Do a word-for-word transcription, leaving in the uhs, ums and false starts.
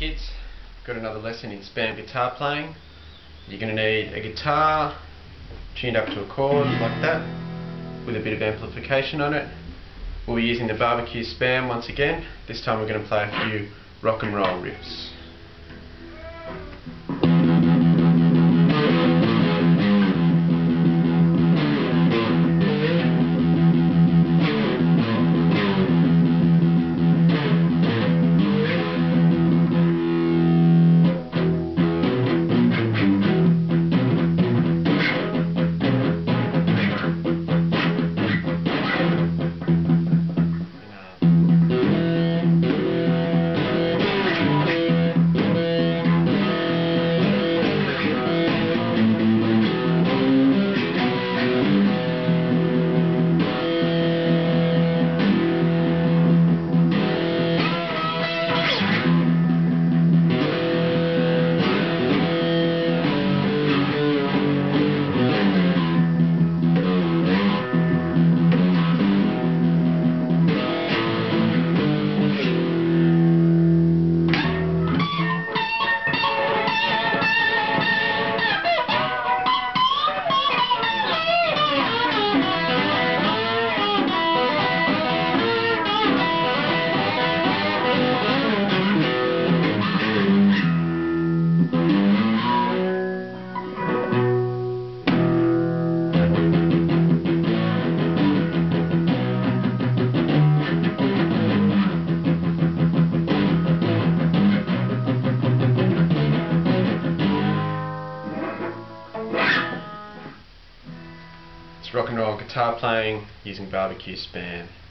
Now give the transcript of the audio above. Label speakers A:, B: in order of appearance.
A: kids, got another lesson in Spam guitar playing. You're going to need a guitar tuned up to a chord like that with a bit of amplification on it. We'll be using the B B Q Spam once again. This time we're going to play a few rock and roll riffs. It's rock and roll guitar playing using B B Q Spam.